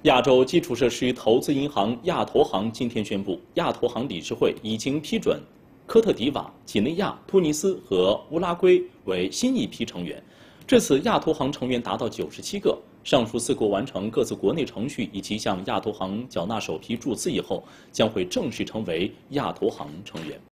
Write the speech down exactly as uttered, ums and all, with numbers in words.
亚洲基础设施投资银行亚投行今天宣布，亚投行理事会已经批准科特迪瓦、几内亚、突尼斯和乌拉圭为新一批成员。至此，亚投行成员达到九十七个。上述四国完成各自国内程序以及向亚投行缴纳首批注资以后，将会正式成为亚投行成员。